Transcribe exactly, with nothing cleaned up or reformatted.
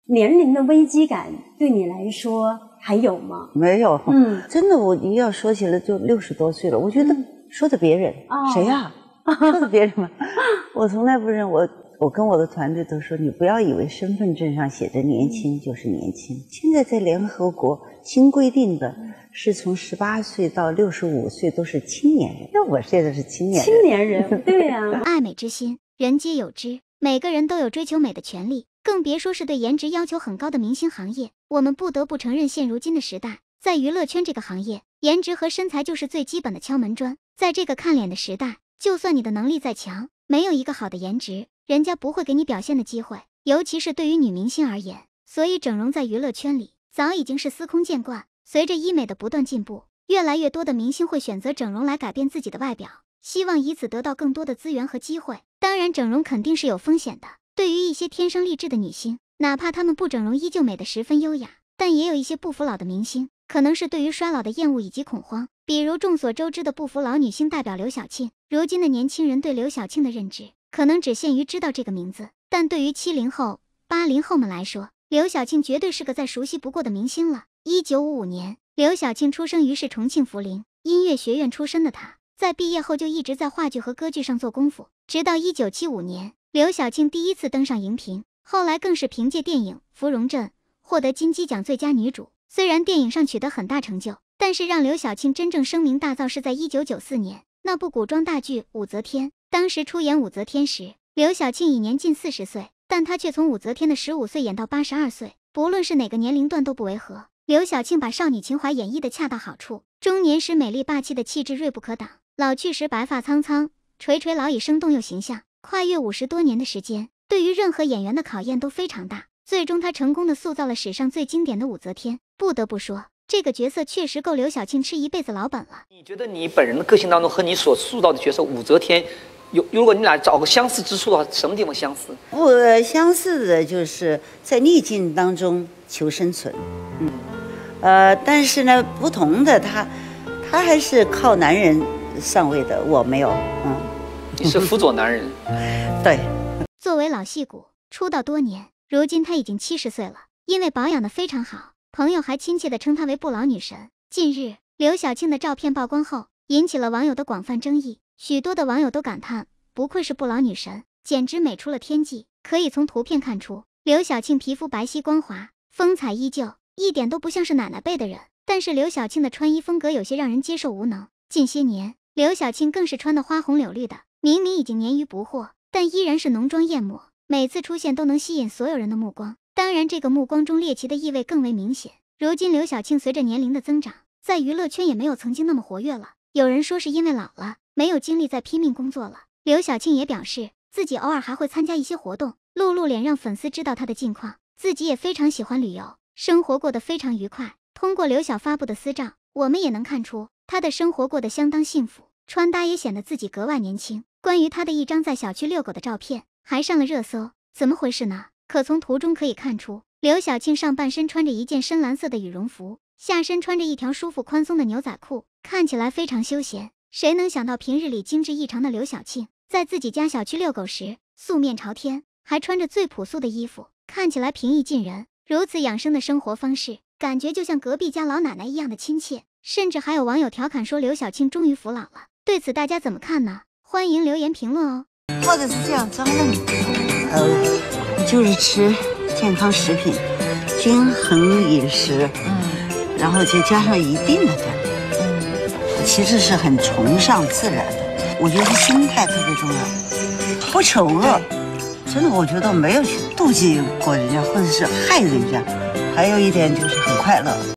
年龄的危机感对你来说还有吗？ 没有， 嗯， 真的，我一要说起来就六十多岁了，我觉得说的别人， 哦、 谁呀、啊？说的别人嘛，我从来不认我。我跟我的团队都说，你不要以为身份证上写着年轻就是年轻。现在在联合国新规定的是从十八岁到六十五岁都是青年人，那我现在是青年人。 青年人，对呀、啊。 爱美之心，人皆有之，每个人都有追求美的权利，更别说是对颜值要求很高的明星行业。我们不得不承认，现如今的时代，在娱乐圈这个行业，颜值和身材就是最基本的敲门砖。在这个看脸的时代，就算你的能力再强，没有一个好的颜值，人家不会给你表现的机会，尤其是对于女明星而言。所以整容在娱乐圈里早已经是司空见惯。随着医美的不断进步，越来越多的明星会选择整容来改变自己的外表，希望以此得到更多的资源和机会。当然，整容肯定是有风险的。对于一些天生丽质的女星，哪怕她们不整容依旧美得十分优雅，但也有一些不服老的明星，可能是对于衰老的厌恶以及恐慌。比如众所周知的不服老女星代表刘晓庆。如今的年轻人对刘晓庆的认知可能只限于知道这个名字，但对于七零后、八零后们来说，刘晓庆绝对是个再熟悉不过的明星了。一九五五年，刘晓庆出生于是重庆涪陵音乐学院出身的她，在毕业后就一直在话剧和歌剧上做功夫，直到一九七五年，刘晓庆第一次登上荧屏，后来更是凭借电影《芙蓉镇》获得金鸡奖最佳女主。虽然电影上取得很大成就，但是让刘晓庆真正声名大噪是在一九九四年那部古装大剧《武则天》。当时出演武则天时，刘晓庆已年近四十岁，但她却从武则天的十五岁演到八十二岁，不论是哪个年龄段都不违和。刘晓庆把少女情怀演绎得恰到好处，中年时美丽霸气的气质锐不可挡，老去时白发苍苍，垂垂老矣生动又形象。跨越五十多年的时间，对于任何演员的考验都非常大，最终她成功的塑造了史上最经典的武则天。不得不说，这个角色确实够刘晓庆吃一辈子老本了。 你觉得你本人的个性当中和你所塑造的角色武则天有，如果你俩找个相似之处的话，什么地方相似？ 不相似的就是在逆境当中求生存，嗯，呃，但是呢，不同的他，他还是靠男人上位的，我没有，嗯， 你是辅佐男人， 对。 作为老戏骨，出道多年，如今他已经七十岁了，因为保养得非常好，朋友还亲切地称她为不老女神。近日，刘晓庆的照片曝光后，引起了网友的广泛争议。许多的网友都感叹，不愧是不老女神，简直美出了天际。可以从图片看出，刘晓庆皮肤白皙光滑，风采依旧，一点都不像是奶奶辈的人。但是刘晓庆的穿衣风格有些让人接受无能。近些年，刘晓庆更是穿得花红柳绿的，明明已经年逾不惑，但依然是浓妆艳抹，每次出现都能吸引所有人的目光。当然，这个目光中猎奇的意味更为明显。如今刘晓庆随着年龄的增长，在娱乐圈也没有曾经那么活跃了。有人说是因为老了，没有精力再拼命工作了。刘晓庆也表示，自己偶尔还会参加一些活动，露露脸让粉丝知道她的近况。自己也非常喜欢旅游，生活过得非常愉快。通过刘晓发布的私照，我们也能看出她的生活过得相当幸福，穿搭也显得自己格外年轻。关于她的一张在小区遛狗的照片还上了热搜，怎么回事呢？可从图中可以看出，刘晓庆上半身穿着一件深蓝色的羽绒服，下身穿着一条舒服宽松的牛仔裤，看起来非常休闲。谁能想到平日里精致异常的刘晓庆，在自己家小区遛狗时素面朝天，还穿着最朴素的衣服，看起来平易近人。如此养生的生活方式，感觉就像隔壁家老奶奶一样的亲切。甚至还有网友调侃说刘晓庆终于服老了，对此大家怎么看呢？欢迎留言评论哦。 或者是这样装嫩，呃，就是吃健康食品，均衡饮食，嗯，然后再加上一定的锻炼，嗯，其实是很崇尚自然的。我觉得心态特别重要，不丑恶，真的，我觉得没有去妒忌过人家，或者是害人家。还有一点就是很快乐。